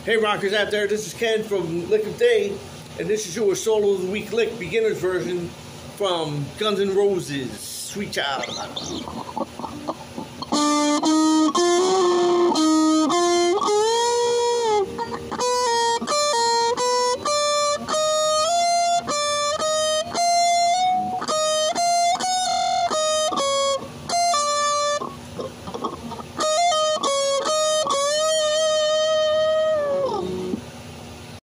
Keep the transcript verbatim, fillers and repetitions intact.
Hey rockers out there, this is Ken from Lick of Day, and this is your Solo of the Week Lick beginner's version from Guns N' Roses, Sweet Child.